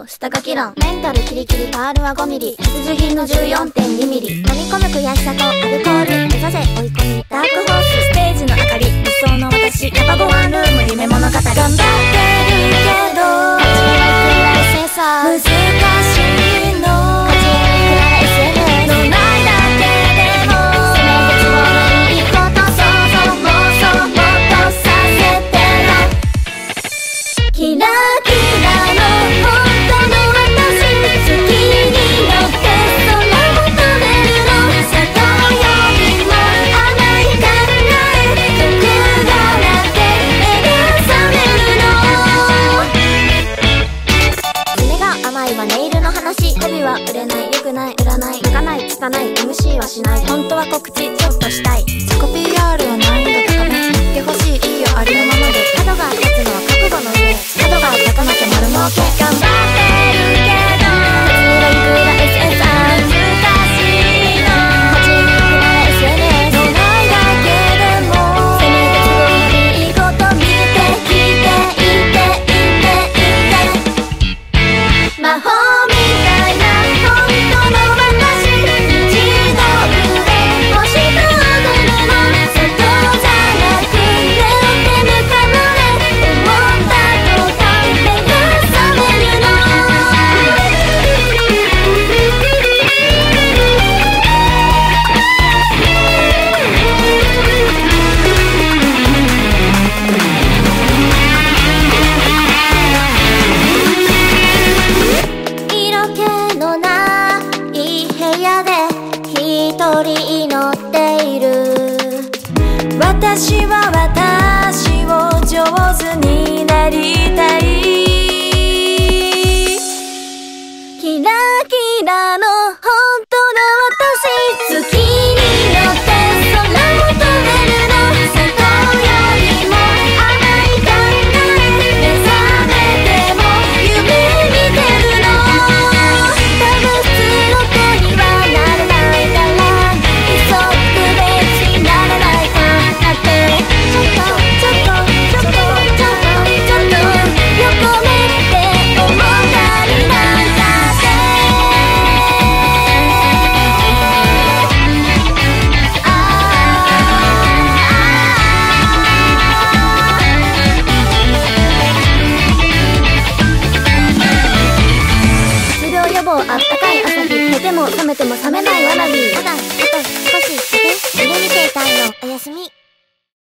と下書き欄。メンタルキリキリパールは5ミリ、必需品の 14.2 ミリ。飲み込む悔しさとアルコール、目指せ追い込みダークホース。ステージの明かり、理想の私。ヤバゴワンルーム夢物語。頑張ってるけど勝ちにくらいセンサー難しいの。勝ちにくらい SNS のないだけでもせめて都合のいいこと想像妄想もっとさせてろ。キラキラの本当の私好きになって空求めるの。砂糖よりも甘い考え毒だらけ目が覚めるの。爪が甘いはネイルの話。媚びは売れない良くない売らない向かない拙い MC はしない。本当は告知ちょっとしたい。自己 PR は難易度高め。言ってほしいいいよありのままで。角が立つのは覚悟の上。角が立たなきゃ丸儲け。頑張ってるけど勝ちにくら SSR 難しいの。勝ちにくら SNS のないだけでもせめて都合のいいこと見て聞いて言って言って言って魔法みたいな本当の私。虹の上星と踊るの。外じゃなく手を手ぬかのね。思った途端目が覚めるの。色気のない部屋で一人祈っている。私は私を上手になりたい。キラキラの本当の私好きになって空求めるの。砂糖よりも甘い考え目覚めても夢見てるの。多分普通の子にはなれないから急ぐべきならないかなって。ちょっとちょっとちょっとちょっとちょっと横目で思ったりなんかしてうつ病予防あったかい朝日。寝ても覚めても覚めないわらび。まだあと少しだけ夢見ていたいの。おやすみ。